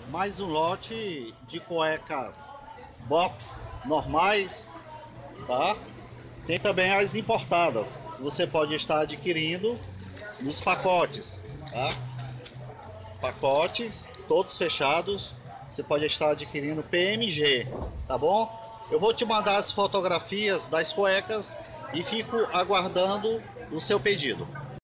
Mais um lote de cuecas box normais, tá? Tem também as importadas. Você pode estar adquirindo nos pacotes, tá? Pacotes, todos fechados. Você pode estar adquirindo PMG, tá bom? Eu vou te mandar as fotografias das cuecas e fico aguardando o seu pedido.